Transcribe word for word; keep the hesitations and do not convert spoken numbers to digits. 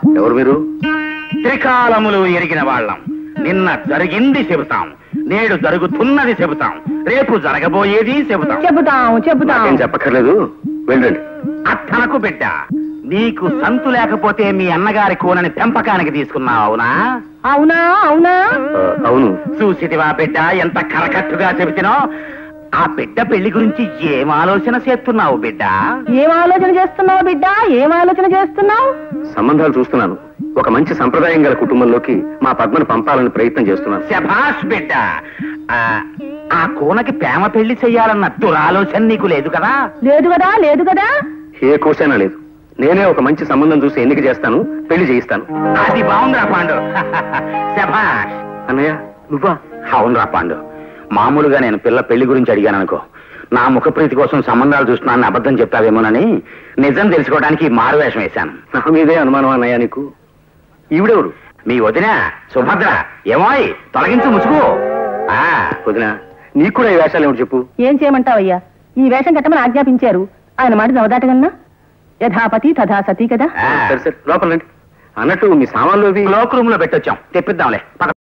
ఎవరు మీరు? త్రికాలములు ఎరిగిన వాళ్ళం. నిన్న జరిగింది చెబుతాం, నేడు జరుగుతున్నది చెబుతాం, రేపు జరగబోయేది చెబుతాం. చెబుతాం చెబుతాం ఏం చెప్పక్కర్లేదు, వెళ్ళండి. అత్తనకు బిడ్డ, నీకు సంతు లేకపోతే మీ అన్నగారి కూనని పెంపకానికి తీసుకున్నావు, అవునా? అవునా అవునా ఆ, అవును. చూసిటివా బిడ్డ ఎంత కరకట్టుగా చెబుతున్నావు? ఆ బిడ్డ పెళ్లి గురించి ఏం ఆలోచన చేస్తున్నావు బిడ్డ? ఏం ఆలోచన చేస్తున్నావు బిడ్డ? ఏం ఆలోచన చేస్తున్నావు? సంబంధాలు చూస్తున్నాను. ఒక మంచి సంప్రదాయం గల కుటుంబంలోకి మా పద్మను పంపాలని ప్రయత్నం చేస్తున్నాను. శభాష్ బిడ్డ. ఆ, ఆ కూనకి ప్రేమ పెళ్లి చెయ్యాలన్న దురాలోచన నీకు లేదు కదా? లేదు కదా లేదు కదా ఏ కోసైనా లేదు. నేనే ఒక మంచి సంబంధం చూసి ఎన్నిక చేస్తాను, పెళ్లి చేయిస్తాను. అది బాగుందిరా పాండు. శభాష్. అన్నయ్య నువ్వా? అవునరా పాండు. మామూలుగా నేను పిల్ల పెళ్లి గురించి అడిగాను అనుకో, నా ముఖ ప్రీతి కోసం సంబంధాలు చూస్తున్నానని అబద్ధం చెప్పావేమోనని నిజం తెలుసుకోవడానికి మారువేషం వేశాను. నా మీదే అనుమానం అన్నయ్య నీకు. ఈవిడెవరు? మీ వదిన సుభద్ర. ఏమోయ్ తొలగించు ముసుగు. ఆ వదిన, నీకు కూడా ఈ వేషాలు ఏమిటి చెప్పు. ఏం చేయమంటావయ్యా? ఈ వేషం కట్టమని ఆజ్ఞాపించారు. ఆయన మాట చవదాటగన్నా యథాపతి తథా సతీ కదా. ఆ. సరే సరే లోపల రండి. అన్నట్టు మీ సామాన్లు అవి క్లోక్ రూమ్ లో పెట్టొచ్చాం, తెప్పిద్దాంలే. పద.